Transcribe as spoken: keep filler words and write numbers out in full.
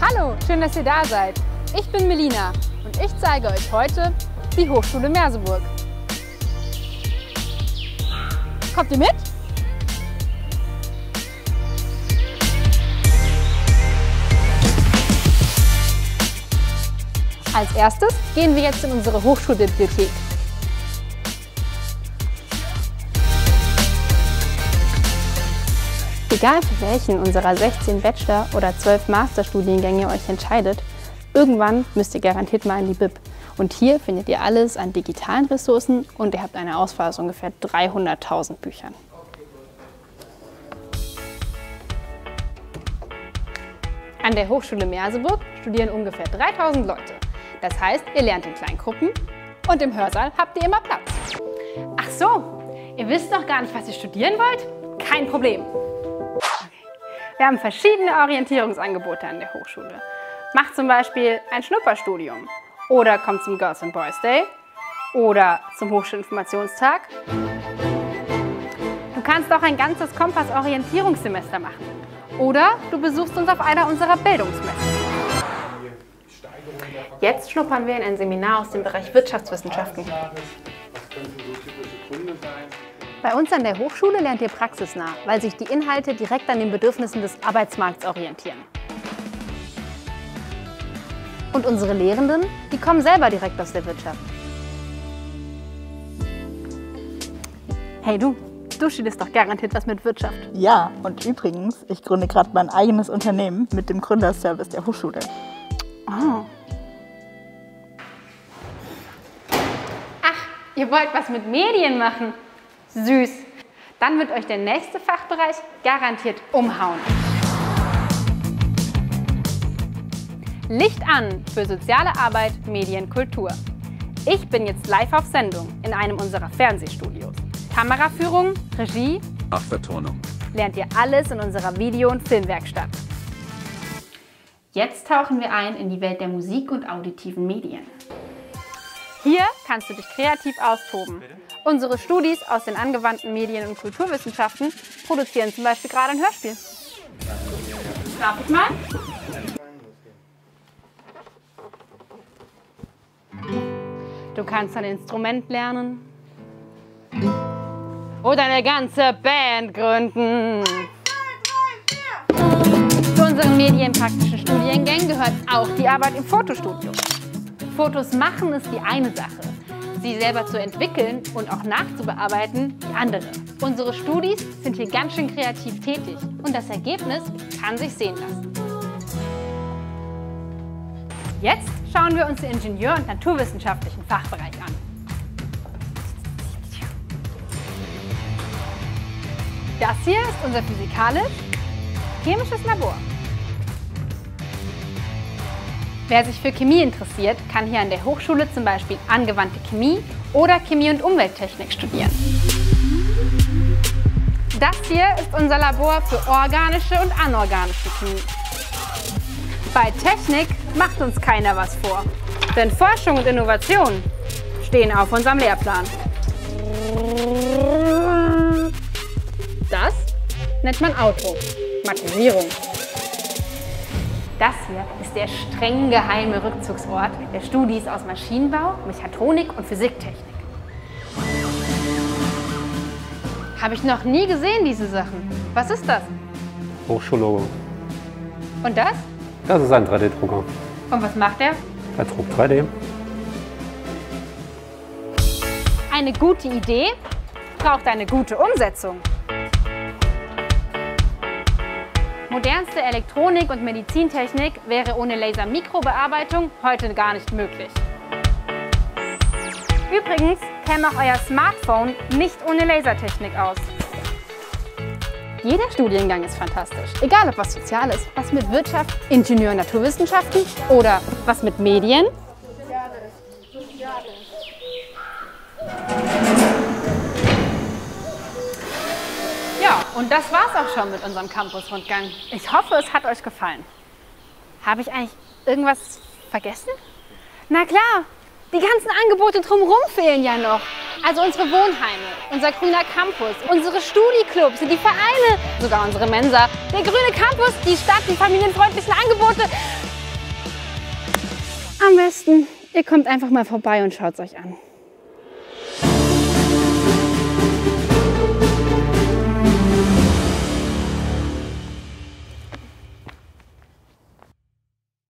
Hallo, schön, dass ihr da seid. Ich bin Melina und ich zeige euch heute die Hochschule Merseburg. Kommt ihr mit? Als erstes gehen wir jetzt in unsere Hochschulbibliothek. Egal für welchen unserer sechzehn Bachelor- oder zwölf Masterstudiengänge ihr euch entscheidet, irgendwann müsst ihr garantiert mal in die Bib. Und hier findet ihr alles an digitalen Ressourcen und ihr habt eine Auswahl aus ungefähr dreihunderttausend Büchern. An der Hochschule Merseburg studieren ungefähr dreitausend Leute. Das heißt, ihr lernt in kleinen Gruppen und im Hörsaal habt ihr immer Platz. Ach so, ihr wisst noch gar nicht, was ihr studieren wollt? Kein Problem. Wir haben verschiedene Orientierungsangebote an der Hochschule. Macht zum Beispiel ein Schnupperstudium oder kommt zum Girls and Boys Day oder zum Hochschulinformationstag. Du kannst auch ein ganzes Kompass-Orientierungssemester machen oder du besuchst uns auf einer unserer Bildungsmessen. Jetzt schnuppern wir in ein Seminar aus dem Bereich Wirtschaftswissenschaften. Bei uns an der Hochschule lernt ihr praxisnah, weil sich die Inhalte direkt an den Bedürfnissen des Arbeitsmarkts orientieren. Und unsere Lehrenden, die kommen selber direkt aus der Wirtschaft. Hey du, du studierst doch garantiert was mit Wirtschaft. Ja, und übrigens, ich gründe gerade mein eigenes Unternehmen mit dem Gründerservice der Hochschule. Oh. Ach, ihr wollt was mit Medien machen? Süß. Dann wird euch der nächste Fachbereich garantiert umhauen. Licht an für soziale Arbeit, Medien, Kultur. Ich bin jetzt live auf Sendung in einem unserer Fernsehstudios. Kameraführung, Regie, Nachvertonung. Lernt ihr alles in unserer Video- und Filmwerkstatt. Jetzt tauchen wir ein in die Welt der Musik und auditiven Medien. Hier kannst du dich kreativ austoben. Unsere Studis aus den angewandten Medien- und Kulturwissenschaften produzieren zum Beispiel gerade ein Hörspiel. Darf ich mal? Du kannst ein Instrument lernen oder eine ganze Band gründen. Zu unseren medienpraktischen Studiengängen gehört auch die Arbeit im Fotostudio. Fotos machen ist die eine Sache, sie selber zu entwickeln und auch nachzubearbeiten die andere. Unsere Studis sind hier ganz schön kreativ tätig und das Ergebnis kann sich sehen lassen. Jetzt schauen wir uns den Ingenieur- und naturwissenschaftlichen Fachbereich an. Das hier ist unser physikalisch-chemisches Labor. Wer sich für Chemie interessiert, kann hier an der Hochschule zum Beispiel angewandte Chemie oder Chemie- und Umwelttechnik studieren. Das hier ist unser Labor für organische und anorganische Chemie. Bei Technik macht uns keiner was vor, denn Forschung und Innovation stehen auf unserem Lehrplan. Das nennt man Automatisierung. Das hier ist der streng geheime Rückzugsort der Studis aus Maschinenbau, Mechatronik und Physiktechnik. Habe ich noch nie gesehen, diese Sachen. Was ist das? Hochschullogo. Und das? Das ist ein drei D-Drucker. Und was macht er? Er druckt drei D. Eine gute Idee braucht eine gute Umsetzung. Modernste Elektronik und Medizintechnik wäre ohne Lasermikrobearbeitung heute gar nicht möglich. Übrigens käme auch euer Smartphone nicht ohne Lasertechnik aus. Jeder Studiengang ist fantastisch, egal ob was Soziales, was mit Wirtschaft, Ingenieur- und Naturwissenschaften oder was mit Medien. Soziales. Soziales. Ja, und das war's auch schon mit unserem Campus-Rundgang. Ich hoffe, es hat euch gefallen. Habe ich eigentlich irgendwas vergessen? Na klar, die ganzen Angebote drumherum fehlen ja noch. Also unsere Wohnheime, unser grüner Campus, unsere Studi-Clubs, die Vereine, sogar unsere Mensa, der grüne Campus, die Stadt, die familienfreundlichen Angebote. am besten, ihr kommt einfach mal vorbei und schaut es euch an.